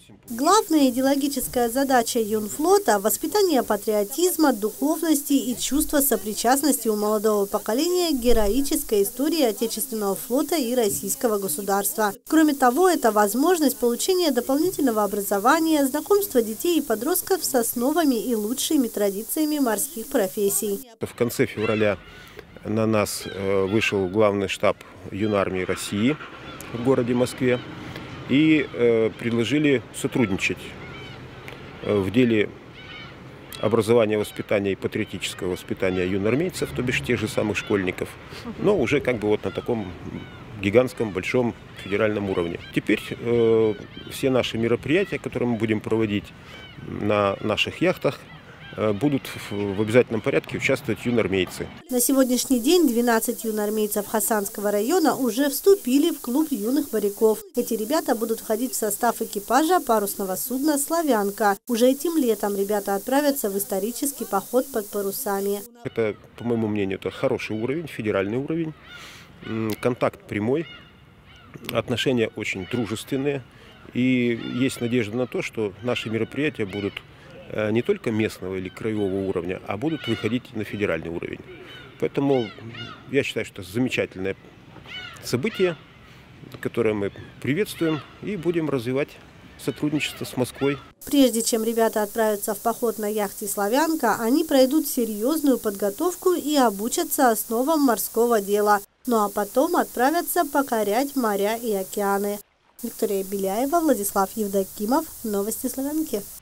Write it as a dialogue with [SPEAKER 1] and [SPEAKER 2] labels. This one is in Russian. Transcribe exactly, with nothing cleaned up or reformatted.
[SPEAKER 1] Главная идеологическая задача юнфлота – воспитание патриотизма, духовности и чувства сопричастности у молодого поколения к героической истории Отечественного флота и российского государства. Кроме того, это возможность получения дополнительного образования, знакомства детей и подростков с основами и лучшими традициями морских профессий.
[SPEAKER 2] В конце февраля на нас вышел главный штаб Юнармии России в городе Москве и э, предложили сотрудничать в деле образования, воспитания и патриотического воспитания юноармейцев, то бишь тех же самых школьников, но уже как бы вот на таком гигантском, большом федеральном уровне. Теперь э, все наши мероприятия, которые мы будем проводить на наших яхтах, будут в обязательном порядке участвовать юноармейцы.
[SPEAKER 1] На сегодняшний день двенадцать юноармейцев Хасанского района уже вступили в клуб юных моряков. Эти ребята будут входить в состав экипажа парусного судна «Славянка». Уже этим летом ребята отправятся в исторический поход под парусами.
[SPEAKER 2] Это, по моему мнению, это хороший уровень, федеральный уровень. Контакт прямой, отношения очень дружественные. И есть надежда на то, что наши мероприятия будут не только местного или краевого уровня, а будут выходить на федеральный уровень. Поэтому я считаю, что это замечательное событие, которое мы приветствуем и будем развивать сотрудничество с Москвой.
[SPEAKER 1] Прежде чем ребята отправятся в поход на яхте «Славянка», они пройдут серьезную подготовку и обучатся основам морского дела. Ну а потом отправятся покорять моря и океаны. Виктория Беляева, Владислав Евдокимов. Новости Славянки.